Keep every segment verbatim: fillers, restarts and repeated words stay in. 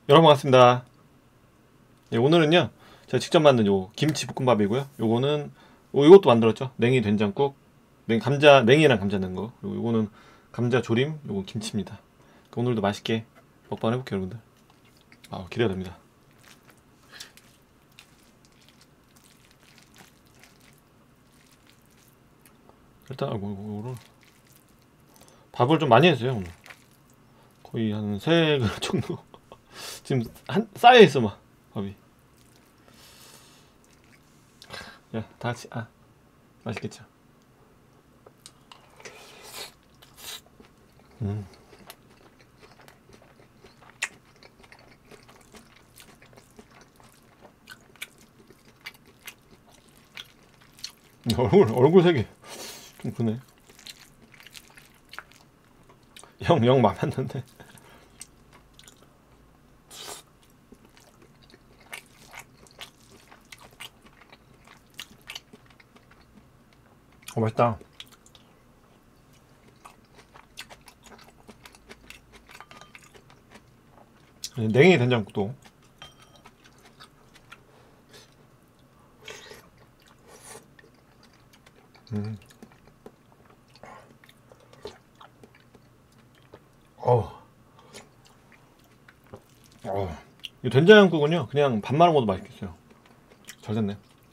여러분 반갑습니다. 예, 오늘은요 제가 직접 만든 요 김치 볶음밥이고요. 요거는 요, 이것도 만들었죠. 냉이 된장국, 냉 감자 냉이랑 감자 넣은 거. 그리고 요거는 감자 조림, 요거 김치입니다. 오늘도 맛있게 먹방 해볼게요, 여러분들. 아, 기대가 됩니다. 일단 아이고, 이거를 밥을 좀 많이 했어요 오늘. 거의 한 세 그릇 정도. 지금 한 쌓여 있어 막 밥이. 야, 다 같이 아 맛있겠죠. 음. 얼굴 얼굴 색이 좀 그네. 영 영 마음에 안 드는데. 어, 맛있다. 냉이 된장국도. 음. 어. 어. 이 된장국은요 그냥 밥 말아 먹어도 맛있겠어요. 잘 됐네.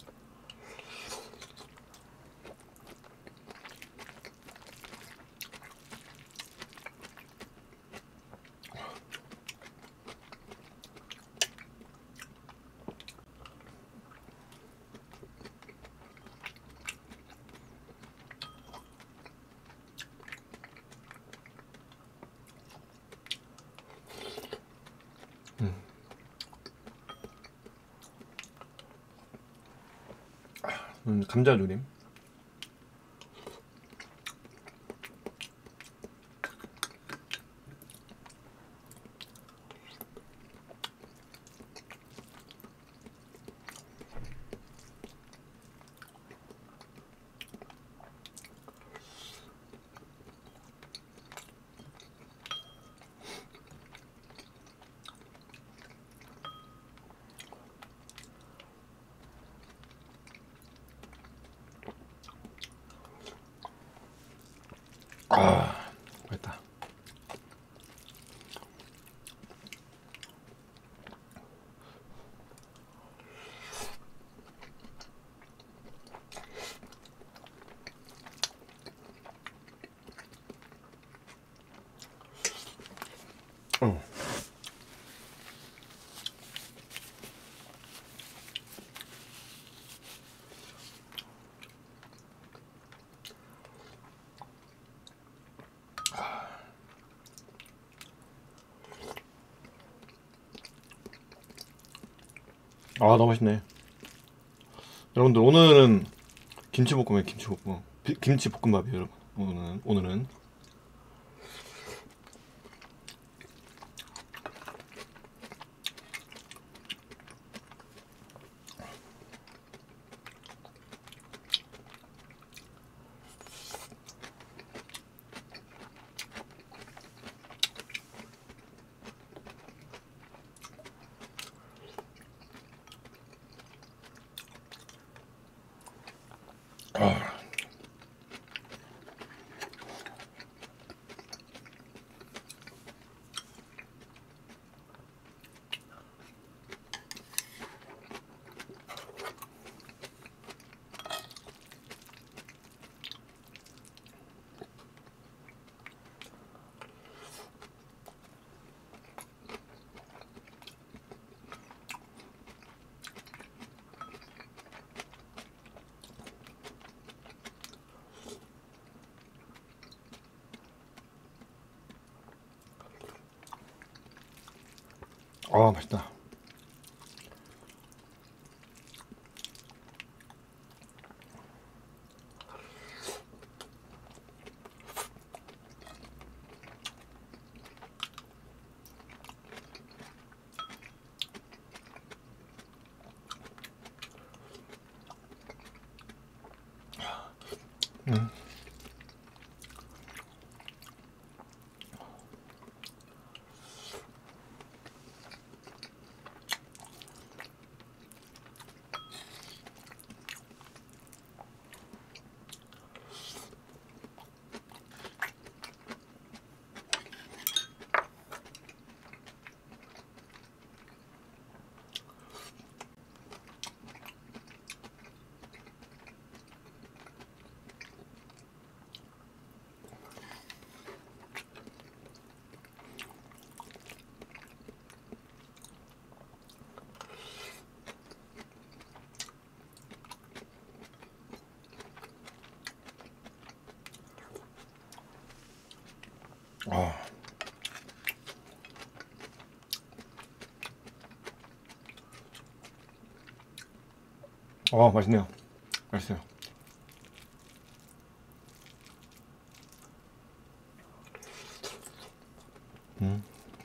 음. 음, 감자조림. 아, 맛있다. 어. 아, 너무 맛있네. 여러분들 오늘은 김치볶음에 김치볶음 비- 김치볶음밥이에요, 여러분. 오늘은 오늘은 아, 아 맛있다. 음. 어, 맛있네요. 맛있어요. 음.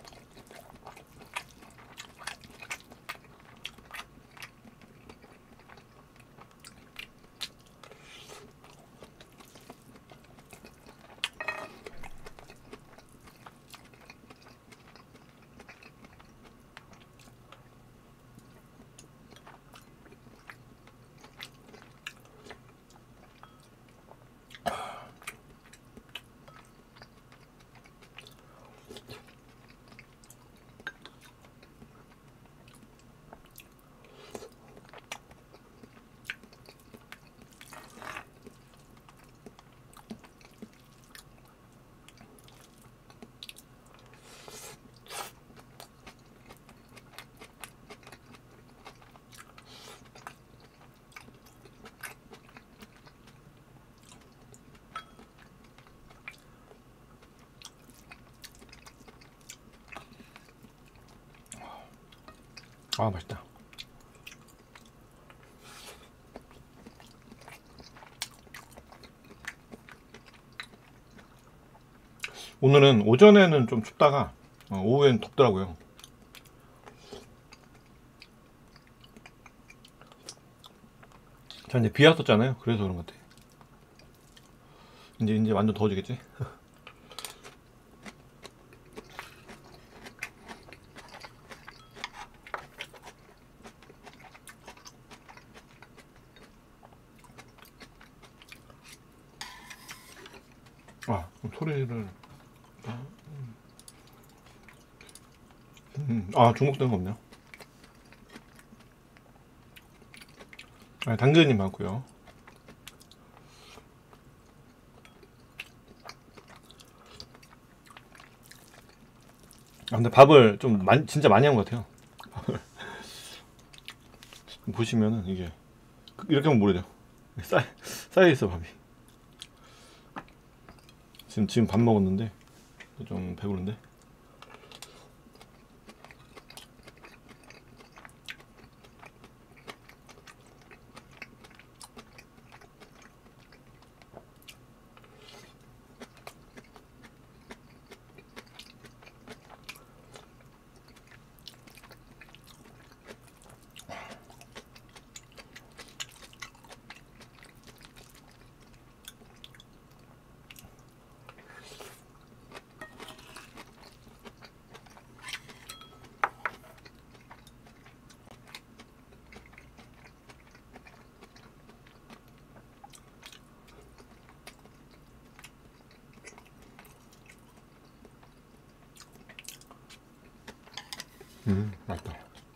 아, 맛있다. 오늘은 오전에는 좀 춥다가 어, 오후엔 덥더라고요. 자, 이제 비 왔었잖아요. 그래서 그런 것 같아. 이제 이제 완전 더워지겠지? 아, 소리를 음, 아, 중복되는 거 없네요. 아, 당근이 많고요. 아, 근데 밥을 좀 많이, 진짜 많이 한 것 같아요. 보시면은 이게 이렇게 하면 모르죠. 쌓여, 쌓여 있어 밥이. 지금 지금 밥 먹었는데 좀 배부른데. 음, 맛있다.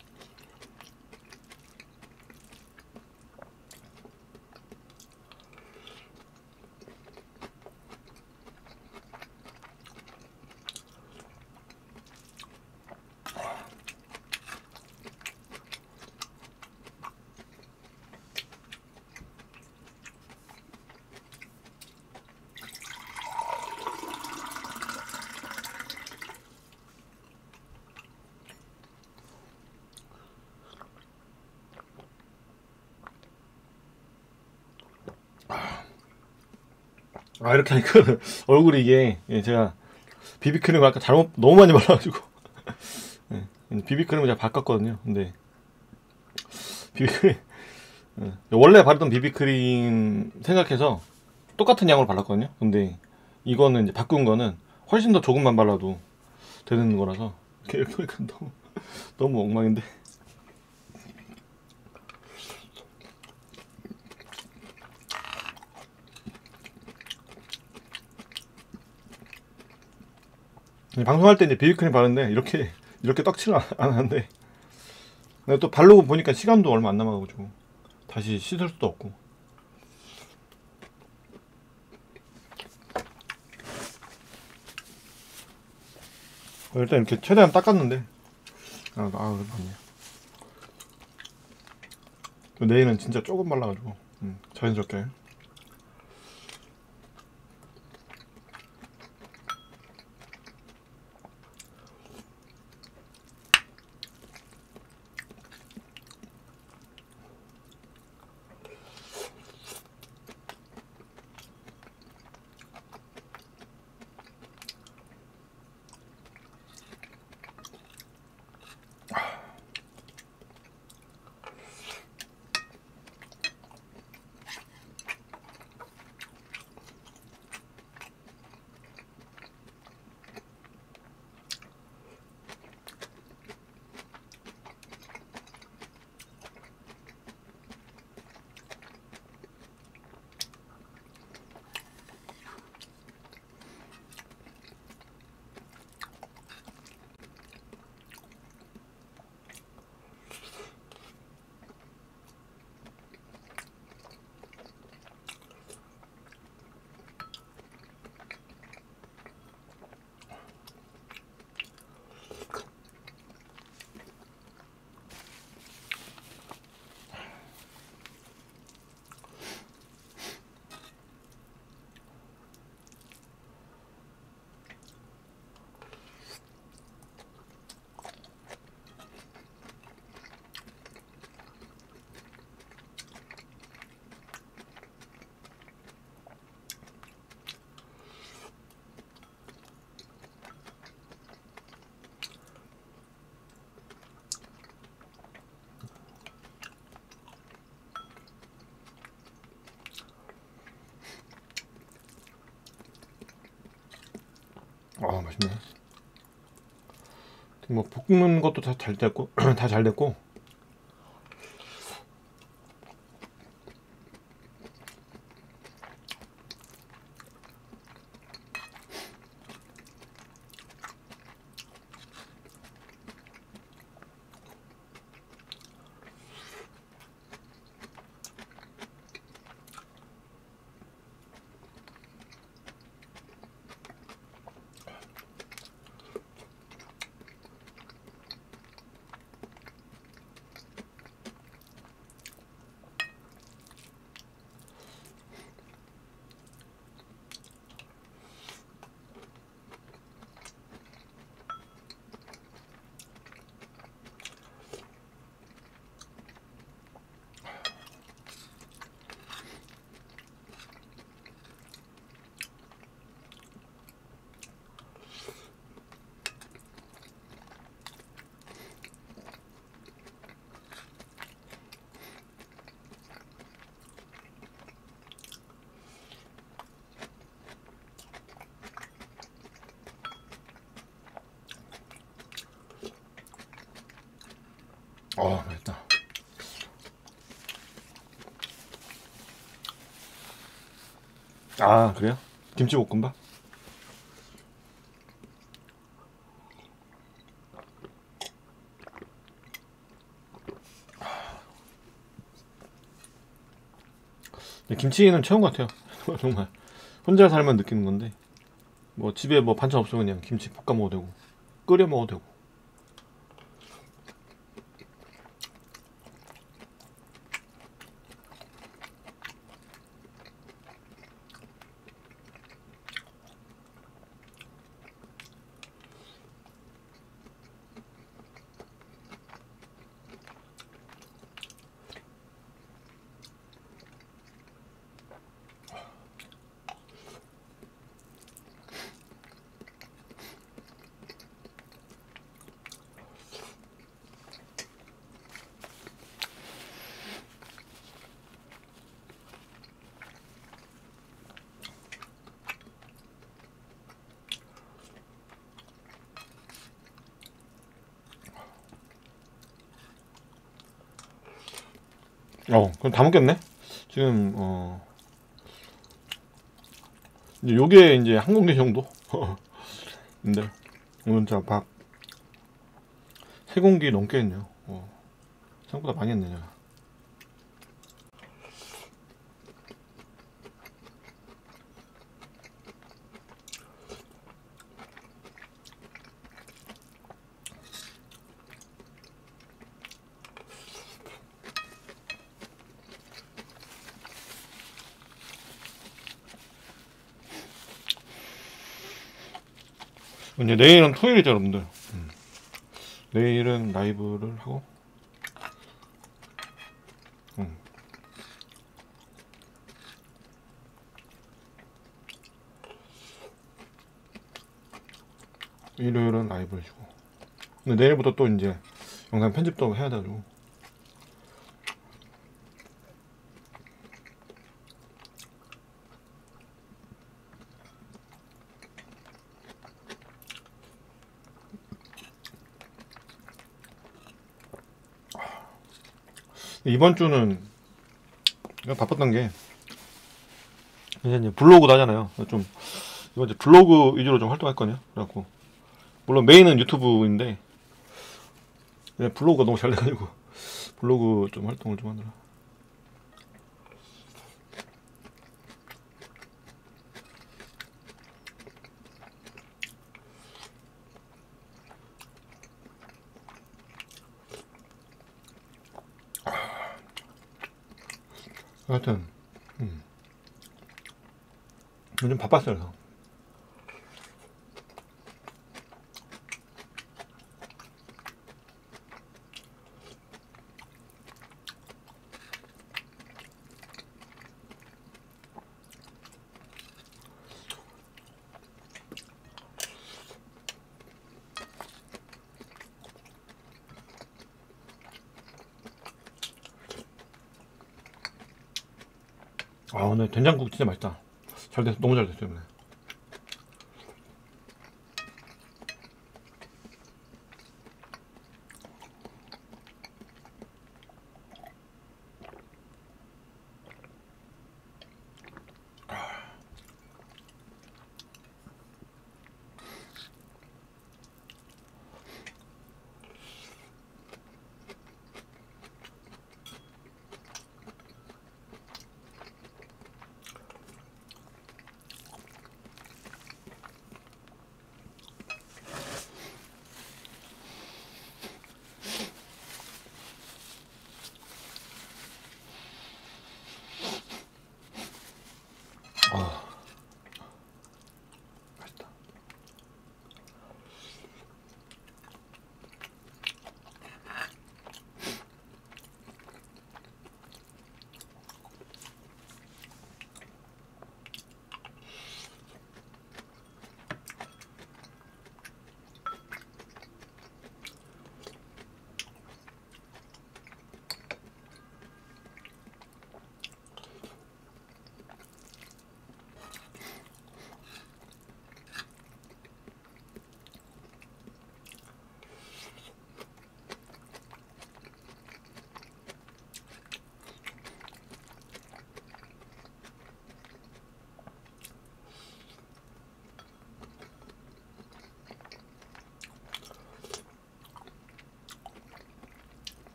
아, 이렇게 하니까 얼굴이 이게 예, 제가 비비크림을 아까 잘못 너무 많이 발라가지고 예, 비비크림을 제가 바꿨거든요. 근데 비비크림 예, 원래 바르던 비비크림 생각해서 똑같은 양으로 발랐거든요. 근데 이거는 이제 바꾼 거는 훨씬 더 조금만 발라도 되는 거라서 이렇게 보니까 너무 너무 엉망인데. 방송할 때 이제 비비크림 바르는데 이렇게 이렇게 떡칠을 안 하는데 내가 또 바르고 보니까 시간도 얼마 안 남아가지고 다시 씻을 수도 없고. 일단 이렇게 최대한 닦았는데 아, 아 맞네. 내일은 진짜 조금 발라가지고 음, 자연스럽게. 맛있네. 뭐 볶는 것도 다 잘 됐고 다 잘 됐고. 어, 맛있다. 아, 그래요? 김치볶음밥? 김치는 최고인 것 같아요. 정말 혼자 살면 느끼는 건데, 뭐 집에 뭐 반찬 없으면 그냥 김치 볶아 먹어도 되고 끓여 먹어도 되고. 어, 그럼 다 먹겠네? 지금, 어, 이제 요게 이제 한 공기 정도? 근데, 오늘 진짜 밥, 세 공기 넘게 했네요. 어, 생각보다 많이 했네, 제가. 이제 내일은 토요일이죠, 여러분들. 음. 내일은 라이브를 하고, 음. 일요일은 라이브를 쉬고. 근데 내일부터 또 이제 영상 편집도 해야 되고. 이번 주는 바빴던 게 이제 이제 블로그도 하잖아요. 좀 이번 주 블로그 위주로 좀 활동할 거냐. 그래갖고 물론 메인은 유튜브인데 블로그가 너무 잘 돼가지고 블로그 좀 활동을 좀 하느라. 하여튼 음. 요즘 바빴어요. 그래서. 아, 오늘 된장국 진짜 맛있다. 잘 됐어. 너무 잘 됐어요. 오늘.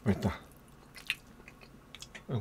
맛있다. 아이고.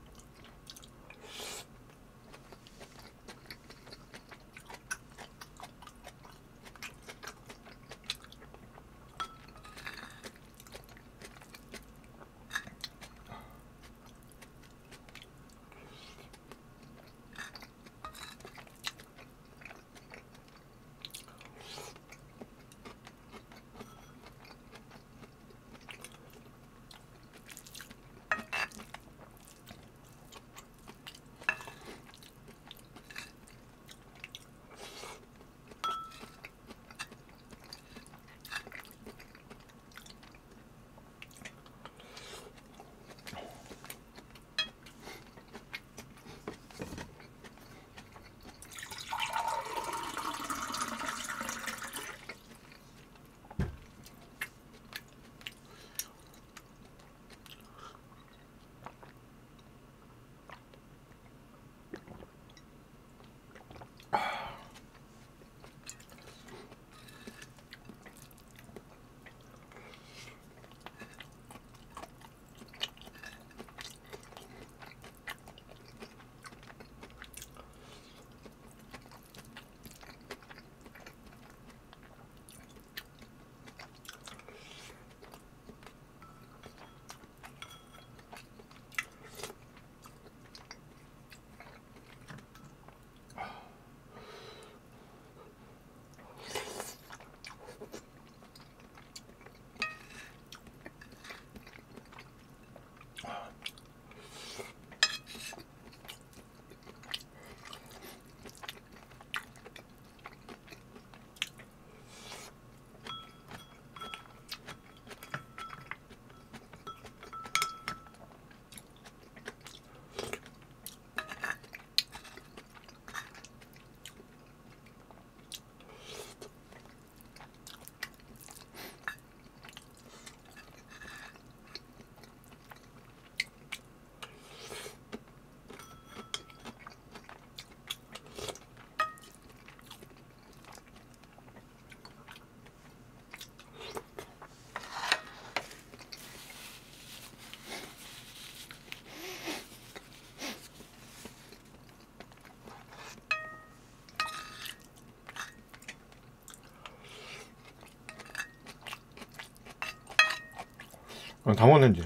아, 다 먹었는지.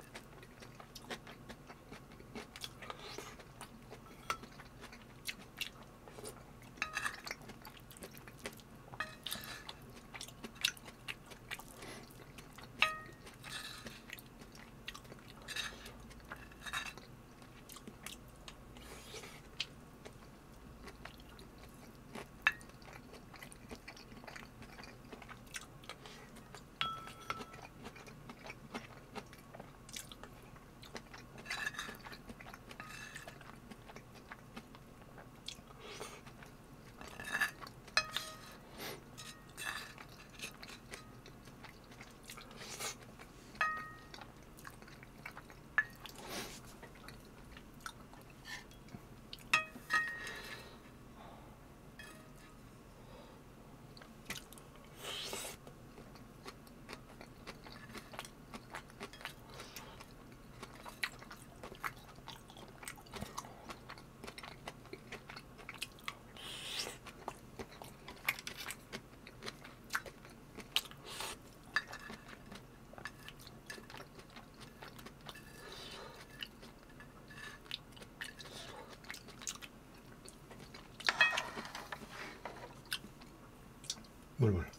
물, 물.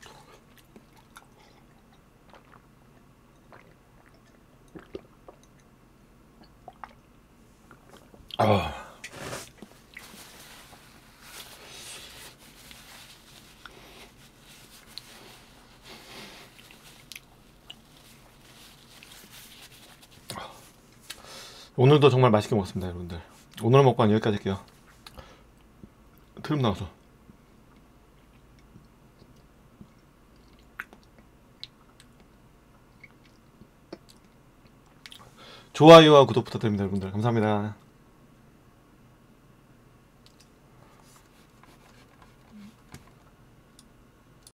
아. 오늘도 정말 맛있게 먹었습니다, 여러분들. 오늘 먹방 여기까지 할게요. 트름 나와서. 좋아요와 구독 부탁드립니다, 여러분들. 감사합니다.